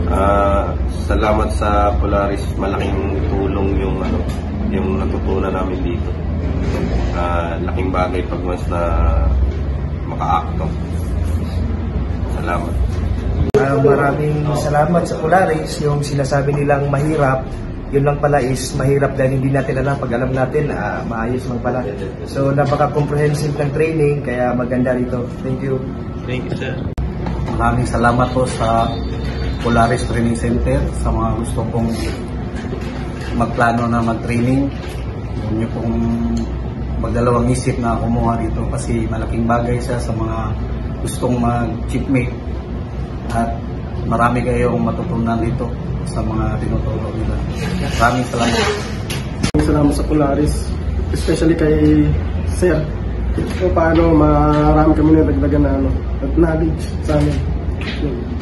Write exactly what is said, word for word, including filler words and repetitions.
Uh, salamat sa Polaris, malaking tulong yung ano, yung natutunan namin dito. Uh, laking bagay pag mas na maka-acto. Salamat. Uh, maraming salamat sa Polaris. Yung sinasabi nilang mahirap, yun lang pala is mahirap dahil hindi natin alam. Pag alam natin, uh, maayos lang pala. So napaka-comprehensive ng training, kaya maganda rito. Thank you. Thank you, sir. Maraming salamat po sa Polaris Training Center sa mga gusto pong magplano na mag-training. Huwag niyo pong magdalawang isip na kumuha dito kasi malaking bagay siya sa mga gustong mag-chipmate at marami kayong matutunan dito sa mga tinuturo nila. Maraming salamat. Maraming salamat sa Polaris, especially kay Sir. So paano marami kami na dagdagan na ano, knowledge sa amin.